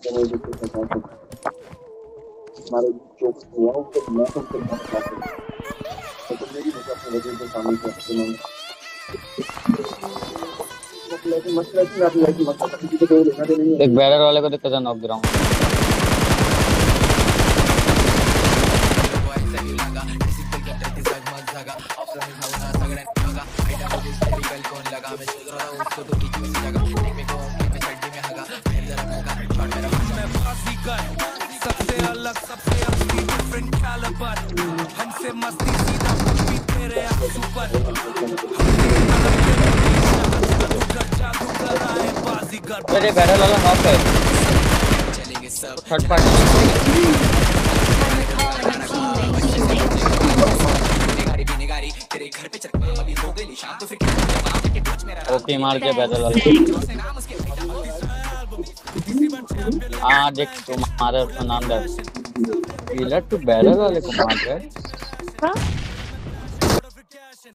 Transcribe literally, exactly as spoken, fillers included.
मैंने जो कुछ बता सकता हमारे जो हुआ उसको मैं तो उसको बहुत बता सकता तो तुम मेरी मुझे अपने वजह से सामने से अपने मैंने अपने ऐसे मत रहती मैं अपनी ऐसी मत करता किसी को कोई लेना देना नहीं एक है बैरर वाले को दिक्कत है नॉक ग्राउंड। सबसे अलग सबसे असली डिफरेंट कैलिबर हमसे मस्ती सीधा भी तेरे सुपर जादूगर आए बाजीगर अरे बैरर वाला नॉक है। चलेंगे सब थर्ड पार्टी निगारी भी निगारी तेरे घर पे चल अभी हो गई शाम तो फिर ओके मार दिया बैरर वाले। हाँ देख तुम्हारे उसका नाम दे किलर टू बैरर वाले को मार रहा है। हाँ